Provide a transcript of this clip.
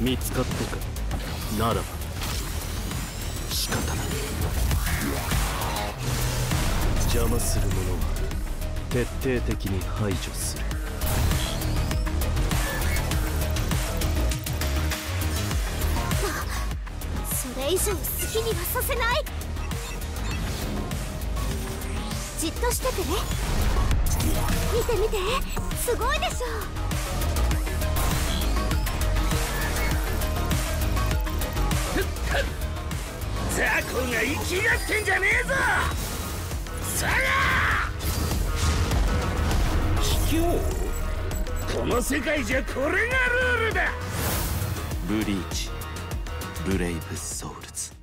見つかったか。ならば仕方ない。邪魔する者は徹底的に排除する。 それ以上好きにはさせない。じっとしててね。見て見て、すごいでしょ。 ザコが生きがってんじゃねえぞ。さあ卑怯。この世界じゃこれがルールだ。 ブリーチブレイブソウルズ。